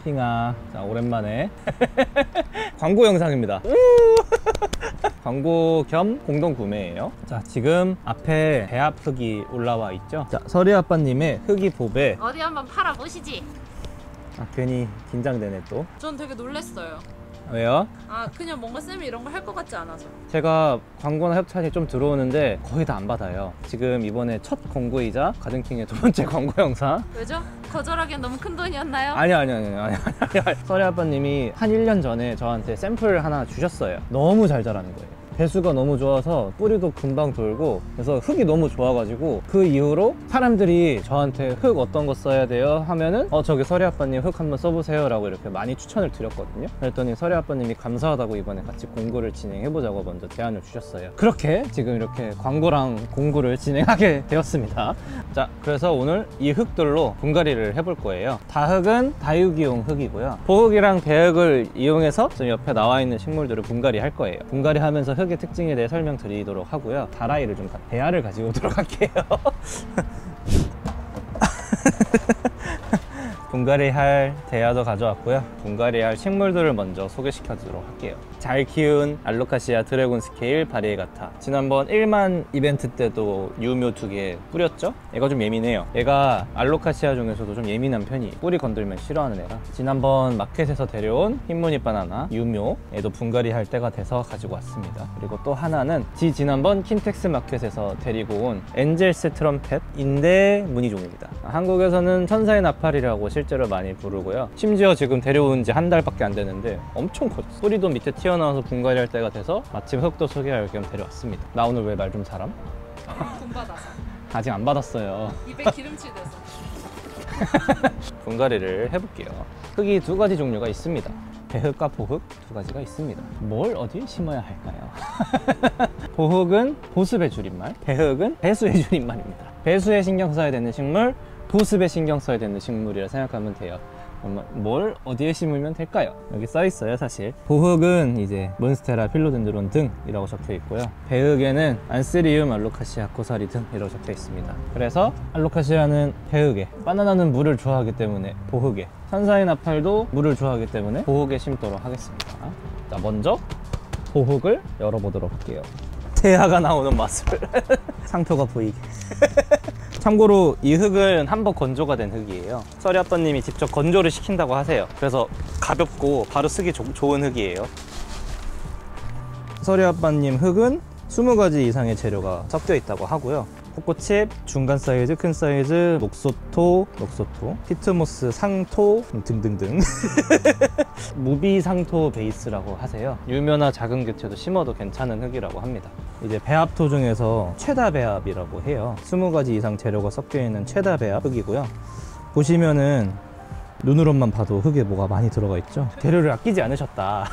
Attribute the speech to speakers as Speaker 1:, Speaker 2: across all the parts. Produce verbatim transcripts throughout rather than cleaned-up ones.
Speaker 1: 핑아, 자 오랜만에 광고 영상입니다. 광고 겸 공동 구매예요. 자 지금 앞에 배합 흙이 올라와 있죠. 자 서리 아빠님의 흙이 보배.
Speaker 2: 어디 한번 팔아보시지.
Speaker 1: 아 괜히 긴장되네 또.
Speaker 2: 전 되게 놀랬어요.
Speaker 1: 왜요?
Speaker 2: 아 그냥 뭔가 쌤이 이런 거 할 것 같지 않아서.
Speaker 1: 제가 광고나 협찬이 좀 들어오는데 거의 다 안 받아요. 지금 이번에 첫 광고이자 가든킹의 두 번째 광고 영상.
Speaker 2: 왜죠? 거절하기엔 너무 큰 돈이었나요?
Speaker 1: 아니 아니 아니 아니 아니 아니 서리 아빠님이 한 일 년 전에 저한테 샘플 하나 주셨어요. 너무 잘 자라는 거예요. 배수가 너무 좋아서 뿌리도 금방 돌고, 그래서 흙이 너무 좋아가지고 그 이후로 사람들이 저한테 흙 어떤 거 써야 돼요? 하면은 어 저기 서리 아빠님 흙 한번 써보세요 라고 이렇게 많이 추천을 드렸거든요. 그랬더니 서리 아빠님이 감사하다고 이번에 같이 공구를 진행해보자고 먼저 제안을 주셨어요. 그렇게 지금 이렇게 광고랑 공구를 진행하게 되었습니다. 자 그래서 오늘 이 흙들로 분갈이를 해볼 거예요. 다흙은 다육이용 흙이고요, 보흙이랑 배흙을 이용해서 지금 옆에 나와 있는 식물들을 분갈이 할 거예요. 분갈이 하면서 흙의 특징에 대해 설명드리도록 하고요. 다라이를 좀 배알을 가지고 오도록 할게요. 분갈이 할 대야도 가져왔고요. 분갈이 할 식물들을 먼저 소개시켜 주도록 할게요. 잘 키운 알로카시아 드래곤 스케일 바리에가타. 지난번 일만 이벤트 때도 유묘 두 개 뿌렸죠? 얘가 좀 예민해요. 얘가 알로카시아 중에서도 좀 예민한 편이에요. 뿌리 건들면 싫어하는 애라. 지난번 마켓에서 데려온 흰무늬 바나나 유묘, 얘도 분갈이 할 때가 돼서 가지고 왔습니다. 그리고 또 하나는 지 지난번 킨텍스 마켓에서 데리고 온 엔젤스 트럼펫인데 무늬종입니다. 한국에서는 천사의 나팔이라고 실제로 많이 부르고요. 심지어 지금 데려온 지 한 달밖에 안 되는데 엄청 컸어. 뿌리도 밑에 튀어나와서 분갈이 할 때가 돼서 마침 흙도 소개할 겸 데려왔습니다. 나 오늘 왜 말 좀 잘함?
Speaker 2: 돈 받아서.
Speaker 1: 아직 안 받았어요.
Speaker 2: 입에 기름칠 돼서.
Speaker 1: 분갈이를 해볼게요. 흙이 두 가지 종류가 있습니다. 배흙과 보흙 두 가지가 있습니다. 뭘 어디에 심어야 할까요? 보흙은 보습의 줄임말, 배흙은 배수의 줄임말입니다. 배수에 신경 써야 되는 식물, 보습에 신경 써야 되는 식물이라 생각하면 돼요. 뭘 어디에 심으면 될까요? 여기 써 있어요. 사실 보흙은 이제 몬스테라 필로덴드론 등이라고 적혀 있고요, 배흙에는 안스리움 알로카시아 코사리 등이라고 적혀 있습니다. 그래서 알로카시아는 배흙에, 바나나는 물을 좋아하기 때문에 보흙에, 천사의 나팔도 물을 좋아하기 때문에 보흙에 심도록 하겠습니다. 자 먼저 보흙을 열어보도록 할게요. 태아가 나오는 맛을. 상표가 보이게. 참고로 이 흙은 한번 건조가 된 흙이에요. 서리 아빠님이 직접 건조를 시킨다고 하세요. 그래서 가볍고 바로 쓰기 조, 좋은 흙이에요. 서리 아빠님 흙은 스무 가지 이상의 재료가 섞여 있다고 하고요. 코코칩, 중간 사이즈, 큰 사이즈, 녹소토, 녹소토, 피트모스, 상토 등등등. 무비상토 베이스라고 하세요. 유묘나 작은 개체도 심어도 괜찮은 흙이라고 합니다. 이제 배합토 중에서 최다 배합이라고 해요. 스무 가지 이상 재료가 섞여 있는 최다 배합 흙이고요. 보시면은 눈으로만 봐도 흙에 뭐가 많이 들어가 있죠. 재료를 아끼지 않으셨다.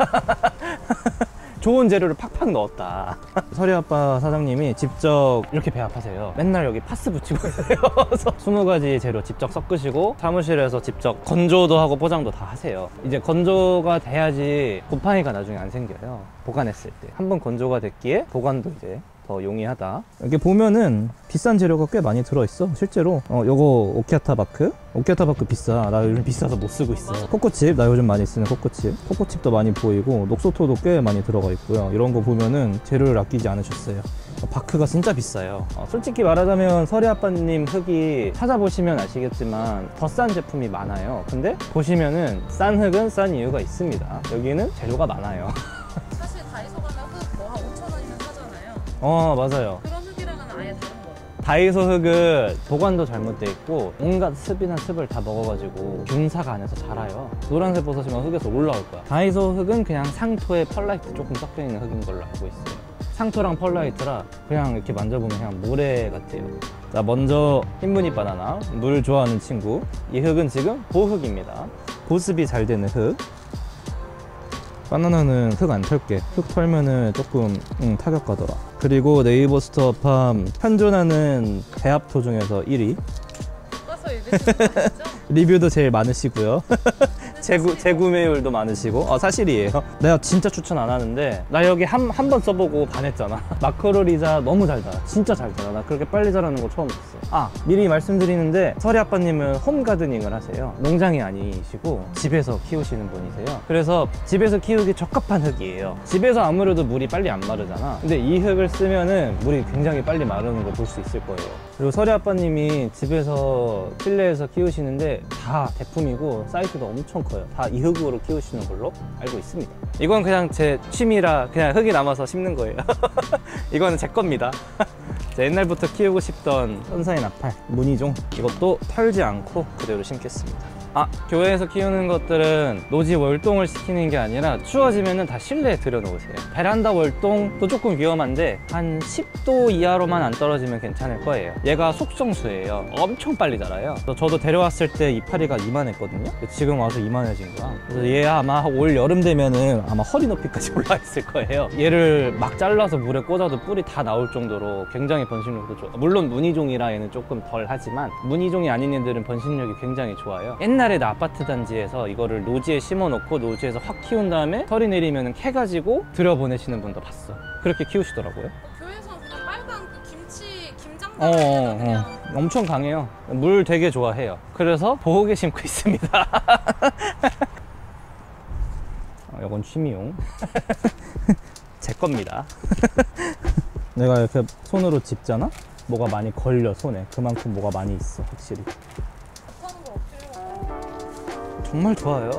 Speaker 1: 좋은 재료를 팍팍 넣었다. 서리 아빠 사장님이 직접 이렇게 배합하세요. 맨날 여기 파스 붙이고 있어요. 스무 가지 재료 직접 섞으시고 사무실에서 직접 건조도 하고 포장도 다 하세요. 이제 건조가 돼야지 곰팡이가 나중에 안 생겨요. 보관했을 때 한 번 건조가 됐기에 보관도 이제 더 용이하다. 이렇게 보면은 비싼 재료가 꽤 많이 들어있어. 실제로 어 요거 오키아타바크, 오키아타바크 비싸. 나 요즘 비싸서 못 쓰고 있어. 코코칩, 나 요즘 많이 쓰는 코코칩, 코코칩도 많이 보이고 녹소토도 꽤 많이 들어가 있고요. 이런 거 보면은 재료를 아끼지 않으셨어요. 바크가 진짜 비싸요. 어, 솔직히 말하자면 서리 아빠님 흙이 찾아보시면 아시겠지만 더 싼 제품이 많아요. 근데 보시면은 싼 흙은 싼 이유가 있습니다. 여기는 재료가 많아요.
Speaker 2: 사실 다이소 가면 흙 뭐 한 오천 원이면 사잖아요.
Speaker 1: 어 맞아요.
Speaker 2: 그런 흙이랑은 아예 다른 거예요.
Speaker 1: 다이소 흙은 보관도 잘못돼 있고 온갖 습이나 습을 다 먹어가지고 균사가 안에서 자라요. 노란색 버섯이면 흙에서 올라올 거야. 다이소 흙은 그냥 상토에 펄라이트 조금 섞여 있는 흙인 걸로 알고 있어요. 상토랑 펄라이트라 그냥 이렇게 만져보면 그냥 모래 같아요. 자 먼저 흰무늬 바나나, 물 좋아하는 친구. 이 흙은 지금 보흙입니다. 보습이 잘 되는 흙. 바나나는 흙 안 털게. 흙 털면은 조금 응, 타격가더라. 그리고 네이버 스토어팜 현존하는 배합토 중에서 일 위.
Speaker 2: 가서 읽으시는 거 아시죠?
Speaker 1: 리뷰도 제일 많으시고요. 재구, 재구매율도 많으시고. 아, 사실이에요. 내가 진짜 추천 안 하는데 나 여기 한 한 번 써보고 반했잖아. 마크로리자 너무 잘 자라. 진짜 잘 자라. 나 그렇게 빨리 자라는 거 처음 봤어. 아, 미리 말씀드리는데 설이 아빠님은 홈 가드닝을 하세요. 농장이 아니시고 집에서 키우시는 분이세요. 그래서 집에서 키우기 적합한 흙이에요. 집에서 아무래도 물이 빨리 안 마르잖아. 근데 이 흙을 쓰면은 물이 굉장히 빨리 마르는 걸 볼 수 있을 거예요. 그리고 설이 아빠님이 집에서 실내에서 키우시는데 다 대품이고 사이즈도 엄청 커요. 다 이 흙으로 키우시는 걸로 알고 있습니다. 이건 그냥 제 취미라 그냥 흙이 남아서 심는 거예요. 이거는 제 겁니다. 옛날부터 키우고 싶던 선사인 나팔 무늬종, 이것도 털지 않고 그대로 심겠습니다. 아, 교회에서 키우는 것들은 노지 월동을 시키는 게 아니라 추워지면 다 실내에 들여놓으세요. 베란다 월동도 조금 위험한데 한 십 도 이하로만 안 떨어지면 괜찮을 거예요. 얘가 속성수예요. 엄청 빨리 자라요. 저도 데려왔을 때 이파리가 이만했거든요. 지금 와서 이만해진 거야. 그래서 얘 아마 올 여름 되면은 아마 허리 높이까지 올라 있을 거예요. 얘를 막 잘라서 물에 꽂아도 뿌리 다 나올 정도로 굉장히 번식력도 좋아. 물론 무늬종이라 얘는 조금 덜 하지만 무늬종이 아닌 애들은 번식력이 굉장히 좋아요. 옛날에 나 아파트 단지에서 이거를 노지에 심어 놓고 노지에서 확 키운 다음에 설이 내리면 캐가지고 들여보내시는 분도 봤어. 그렇게 키우시더라고요.
Speaker 2: 교회에서 그냥 빨간 그 김치 김장
Speaker 1: 어,
Speaker 2: 담에다
Speaker 1: 어,
Speaker 2: 그냥
Speaker 1: 어. 엄청 강해요. 물 되게 좋아해요. 그래서 보호개 심고 있습니다. 어, 이건 취미용. 제 겁니다. 내가 이렇게 손으로 짚잖아? 뭐가 많이 걸려 손에. 그만큼 뭐가 많이 있어 확실히.
Speaker 2: 하는 거 어떻게 해요?
Speaker 1: 정말 좋아요.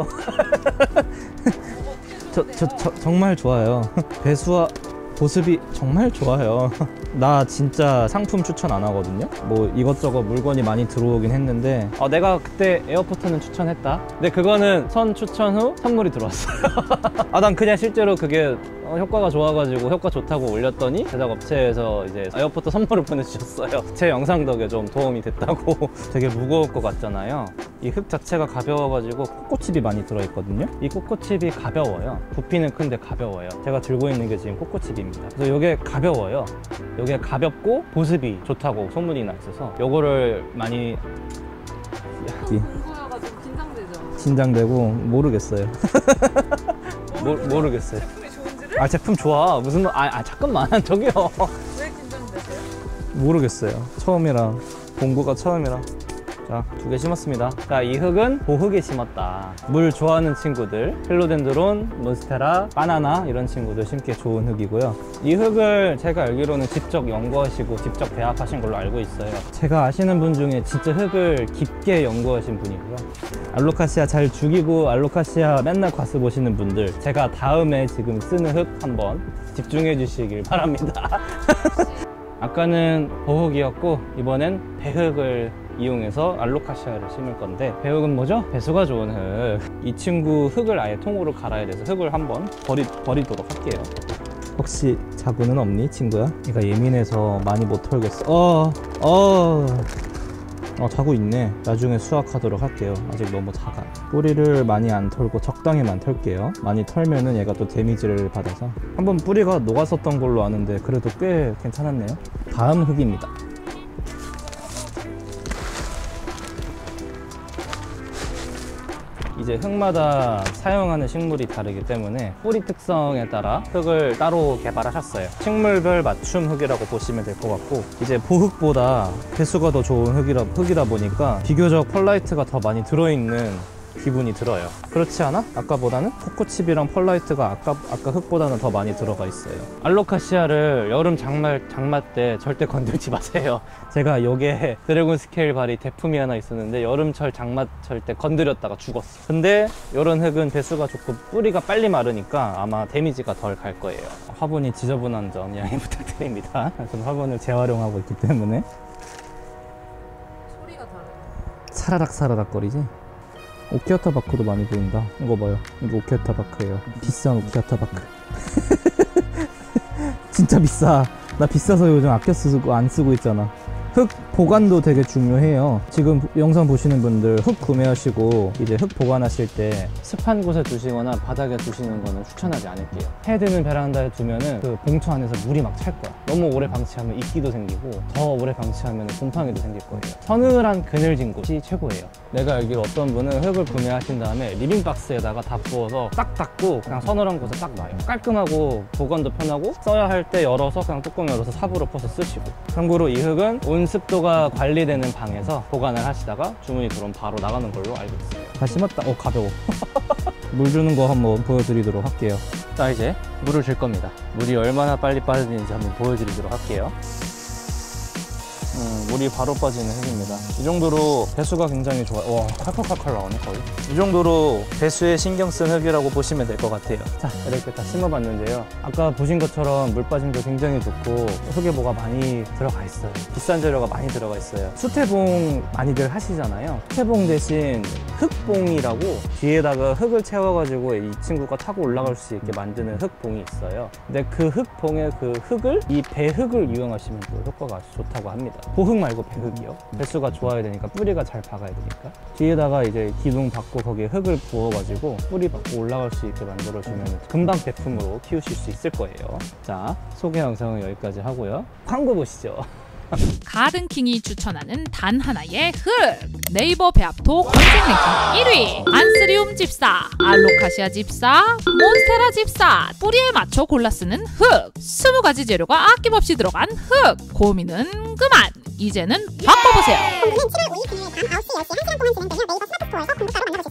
Speaker 1: 저, 저, 저, 정말 좋아요. 배수와 보습이 정말 좋아요. 나 진짜 상품 추천 안 하거든요. 뭐 이것저것 물건이 많이 들어오긴 했는데 어, 내가 그때 에어포트는 추천했다. 근데 그거는 선 추천 후 선물이 들어왔어요. 아, 난 그냥 실제로 그게 어, 효과가 좋아가지고 효과 좋다고 올렸더니 제작업체에서 이제 에어포트 선물을 보내주셨어요. 제 영상 덕에 좀 도움이 됐다고. 되게 무거울 것 같잖아요. 이 흙 자체가 가벼워가지고 코코칩이 많이 들어있거든요. 이 코코칩이 가벼워요. 부피는 큰데 가벼워요. 제가 들고 있는 게 지금 코코칩입니다. 그래서 이게 가벼워요. 이게 가볍고 보습이 좋다고 소문이 나 있어서 요거를 많이
Speaker 2: 공부여가지고 긴장되죠.
Speaker 1: 긴장되고 모르겠어요. 모, 모르겠어요.
Speaker 2: 제품이 좋은지를?
Speaker 1: 아, 제품 좋아. 무슨 말? 아, 아 잠깐만 저기요.
Speaker 2: 왜 긴장되세요?
Speaker 1: 모르겠어요. 처음이라 공부가 처음이라. 자, 두 개 심었습니다. 자, 이 흙은 보흙에 심었다. 물 좋아하는 친구들, 필로덴드론, 몬스테라, 바나나 이런 친구들 심기에 좋은 흙이고요. 이 흙을 제가 알기로는 직접 연구하시고 직접 배합하신 걸로 알고 있어요. 제가 아시는 분 중에 진짜 흙을 깊게 연구하신 분이고요. 알로카시아 잘 죽이고 알로카시아 맨날 과스 보시는 분들, 제가 다음에 지금 쓰는 흙 한번 집중해 주시길 바랍니다. 아까는 보흙이었고 이번엔 배흙을 이용해서 알로카시아를 심을 건데, 배흙은 뭐죠? 배수가 좋은 흙. 이 친구 흙을 아예 통으로 갈아야 돼서 흙을 한번 버리, 버리도록 할게요. 혹시 자구는 없니, 친구야? 얘가 예민해서 많이 못 털겠어. 어, 어, 어, 자구 있네. 나중에 수확하도록 할게요. 아직 너무 작아. 뿌리를 많이 안 털고 적당히만 털게요. 많이 털면은 얘가 또 데미지를 받아서. 한번 뿌리가 녹았었던 걸로 아는데 그래도 꽤 괜찮았네요. 다음 흙입니다. 이제 흙마다 사용하는 식물이 다르기 때문에 뿌리 특성에 따라 흙을 따로 개발하셨어요. 식물별 맞춤 흙이라고 보시면 될 것 같고, 이제 보흙보다 배수가 더 좋은 흙이라, 흙이다 보니까 비교적 펄라이트가 더 많이 들어있는 기분이 들어요. 그렇지 않아? 아까보다는? 코코칩이랑 펄라이트가 아까, 아까 흙보다는 더 많이 들어가 있어요. 알로카시아를 여름 장마, 장마 때 절대 건들지 마세요. 제가 요게 드래곤 스케일 발이 대품이 하나 있었는데 여름철 장마철 때 건드렸다가 죽었어. 근데 요런 흙은 배수가 좋고 뿌리가 빨리 마르니까 아마 데미지가 덜 갈 거예요. 화분이 지저분한 점 양해 부탁드립니다. 전 화분을 재활용하고 있기 때문에.
Speaker 2: 소리가 다르네.
Speaker 1: 사라락 사라락 거리지? 오키아타 바크도 많이 보인다. 이거 봐요. 이거 오키아타 바크예요. 비싼 오키아타 바크. 진짜 비싸. 나 비싸서 요즘 아껴 쓰고 안 쓰고 있잖아. 흙 보관도 되게 중요해요. 지금 영상 보시는 분들 흙 구매하시고 이제 흙 보관하실 때 습한 곳에 두시거나 바닥에 두시는 거는 추천하지 않을게요. 해드는 베란다에 두면은 그 봉투 안에서 물이 막 찰 거야. 너무 오래 방치하면 이끼도 생기고 더 오래 방치하면 곰팡이도 생길 거예요. 서늘한 그늘진 곳이 최고예요. 내가 알기로 어떤 분은 흙을 구매하신 다음에 리빙박스에다가 다 부어서 딱 닫고 그냥 서늘한 곳에 딱 놔요. 깔끔하고 보관도 편하고 써야 할 때 열어서 그냥 뚜껑 열어서 삽으로 퍼서 쓰시고. 참고로 이 흙은 온습도가 관리되는 방에서 보관을 하시다가 주문이 들어오면 바로 나가는 걸로 알고 있어요. 다 심었다. 어, 가벼워. 물 주는 거 한번 보여드리도록 할게요. 자, 이제 물을 줄 겁니다. 물이 얼마나 빨리 빠지는지 한번 보여드리도록 할게요. 음, 물이 바로 빠지는 흙입니다. 이 정도로 배수가 굉장히 좋아요. 와, 칼칼칼칼 나오네 거의. 이 정도로 배수에 신경 쓴 흙이라고 보시면 될 것 같아요. 자, 이렇게 다 심어봤는데요. 아까 보신 것처럼 물 빠짐도 굉장히 좋고 흙에 뭐가 많이 들어가 있어요. 비싼 재료가 많이 들어가 있어요. 수태봉 많이들 하시잖아요. 수태봉 대신 흙봉이라고 뒤에다가 흙을 채워가지고 이 친구가 타고 올라갈 수 있게 만드는 흙봉이 있어요. 근데 그 흙봉의 그 흙을 이 배흙을 이용하시면 또 효과가 아주 좋다고 합니다. 보흙 말고 배흙이요. 배수가 좋아야 되니까 뿌리가 잘 박아야 되니까. 뒤에다가 이제 기둥 받고 거기에 흙을 부어가지고 뿌리 받고 올라갈 수 있게 만들어주면 금방 제품으로 키우실 수 있을 거예요. 자, 소개 영상은 여기까지 하고요. 광고 보시죠.
Speaker 3: 가든킹이 추천하는 단 하나의 흙! 네이버 배합토 검색 랭킹 일 위! 안스리움 집사, 알로카시아 집사, 몬스테라 집사. 뿌리에 맞춰 골라 쓰는 흙! 스무 가지 재료가 아낌없이 들어간 흙! 고민은 그만! 이제는 바꿔보세요!
Speaker 4: 칠월 오일 금요일 밤 아홉 시 열 시 한 시간 동안 진행되는 네이버 스마트 스토어에서 공부가로 만나보세요.